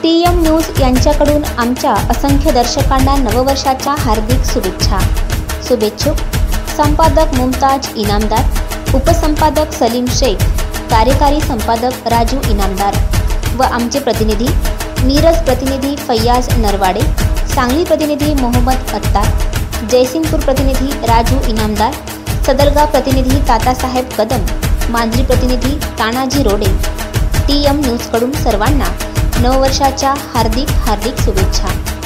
TM news यांच्याकडून आमच्या असंख्य दर्शकांना नववर्षाच्या हार्दिक शुभेच्छा। शुभेच्छुक संपादक मुमताज इनामदार, उपसंपादक सलीम शेख, कार्यकारी संपादक राजू इनामदार व आमचे प्रतिनिधी मिरज प्रतिनिधी फैयाज नरवाडे, सांगली प्रतिनिधी मोहम्मद अत्तार, जयसिंगपूर प्रतिनिधी राजू इनामदार, सदरगाव प्रतिनिधी तातासाहेब कदम, मांजरी प्रतिनिधी तानाजी रोडे। TM न्यूजकडून सर्वांना नववर्षाच्या हार्दिक शुभेच्छा।